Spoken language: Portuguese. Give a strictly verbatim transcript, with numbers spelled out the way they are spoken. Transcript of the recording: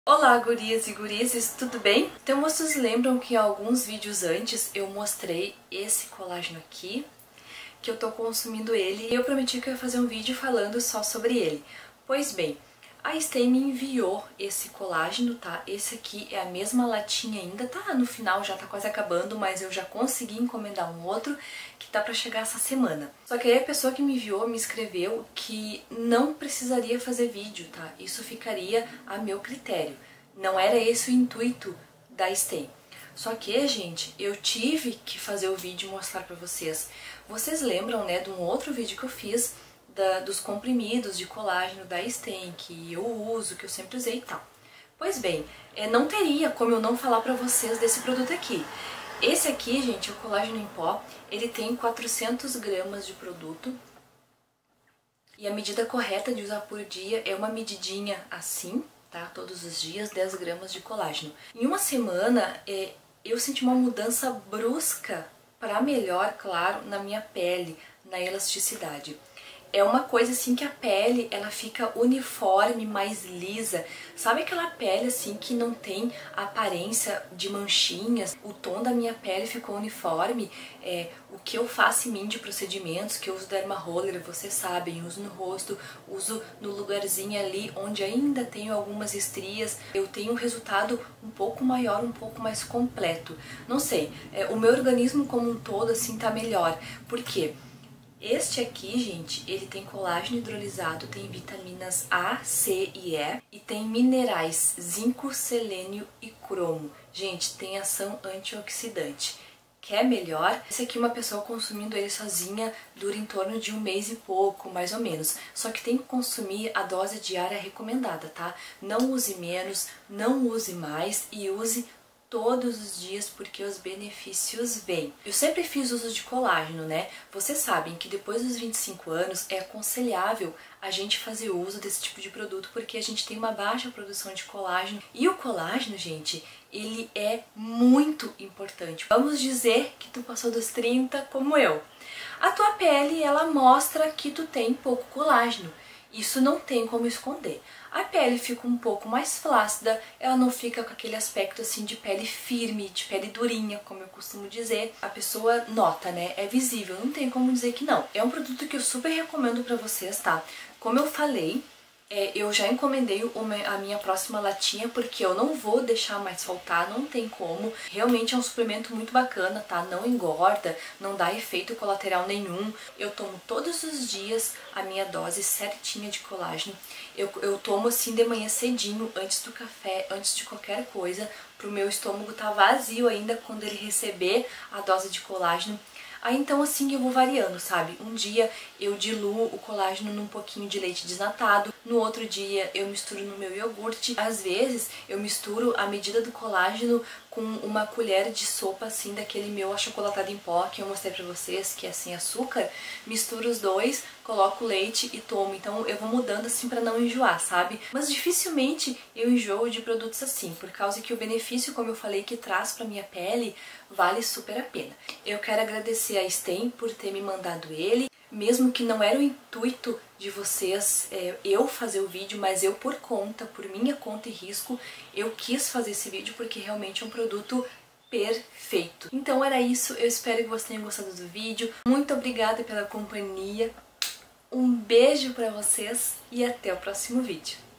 Olá, gurias e gurizes, tudo bem? Então vocês lembram que alguns vídeos antes eu mostrei esse colágeno aqui, que eu tô consumindo ele e eu prometi que eu ia fazer um vídeo falando só sobre ele. Pois bem, a Stay me enviou esse colágeno, tá? Esse aqui é a mesma latinha ainda, tá no final, já tá quase acabando, mas eu já consegui encomendar um outro que tá pra chegar essa semana. Só que aí a pessoa que me enviou me escreveu que não precisaria fazer vídeo, tá? Isso ficaria a meu critério. Não era esse o intuito da Stay. Só que, gente, eu tive que fazer o vídeo e mostrar pra vocês. Vocês lembram, né, de um outro vídeo que eu fiz Da, dos comprimidos de colágeno da Stay, que eu uso, que eu sempre usei e tal. Pois bem, é, não teria como eu não falar pra vocês desse produto aqui. Esse aqui, gente, o colágeno em pó, ele tem quatrocentas gramas de produto. E a medida correta de usar por dia é uma medidinha assim, tá? Todos os dias, dez gramas de colágeno. Em uma semana, é, eu senti uma mudança brusca para melhor, claro, na minha pele, na elasticidade. É uma coisa assim que a pele, ela fica uniforme, mais lisa. Sabe aquela pele assim que não tem aparência de manchinhas? O tom da minha pele ficou uniforme. É, o que eu faço em mim de procedimentos, que eu uso Derma Roller, vocês sabem, uso no rosto, uso no lugarzinho ali onde ainda tenho algumas estrias. Eu tenho um resultado um pouco maior, um pouco mais completo. Não sei, é, o meu organismo como um todo assim tá melhor. Por quê? Este aqui, gente, ele tem colágeno hidrolisado, tem vitaminas A, C e E e tem minerais zinco, selênio e cromo. Gente, tem ação antioxidante. Quer melhor? Esse aqui, uma pessoa consumindo ele sozinha, dura em torno de um mês e pouco, mais ou menos. Só que tem que consumir a dose diária recomendada, tá? Não use menos, não use mais e use todos os dias, porque os benefícios vêm. Eu sempre fiz uso de colágeno, né? Vocês sabem que depois dos vinte e cinco anos é aconselhável a gente fazer uso desse tipo de produto, porque a gente tem uma baixa produção de colágeno. E o colágeno, gente, ele é muito importante. Vamos dizer que tu passou dos trinta como eu. A tua pele, ela mostra que tu tem pouco colágeno. Isso não tem como esconder. A pele fica um pouco mais flácida, ela não fica com aquele aspecto assim de pele firme, de pele durinha, como eu costumo dizer. A pessoa nota, né? É visível, não tem como dizer que não. É um produto que eu super recomendo pra vocês, tá? Como eu falei, é, eu já encomendei uma, a minha próxima latinha, porque eu não vou deixar mais faltar, não tem como. Realmente é um suplemento muito bacana, tá? Não engorda, não dá efeito colateral nenhum. Eu tomo todos os dias a minha dose certinha de colágeno. Eu, eu tomo assim de manhã cedinho, antes do café, antes de qualquer coisa, pro meu estômago tá vazio ainda quando ele receber a dose de colágeno. Aí então assim eu vou variando, sabe? Um dia eu diluo o colágeno num pouquinho de leite desnatado, no outro dia eu misturo no meu iogurte. Às vezes eu misturo a medida do colágeno com uma colher de sopa assim daquele meu achocolatado em pó que eu mostrei pra vocês, que é sem açúcar. Misturo os dois, coloco leite e tomo. Então eu vou mudando assim pra não enjoar, sabe? Mas dificilmente eu enjoo de produtos assim, por causa que o benefício, como eu falei, que traz pra minha pele vale super a pena. Eu quero agradecer a Stay por ter me mandado ele, mesmo que não era o intuito de vocês é, eu fazer o vídeo, mas eu por conta, por minha conta e risco, eu quis fazer esse vídeo porque realmente é um produto perfeito. Então era isso, eu espero que vocês tenham gostado do vídeo. Muito obrigada pela companhia, um beijo pra vocês e até o próximo vídeo.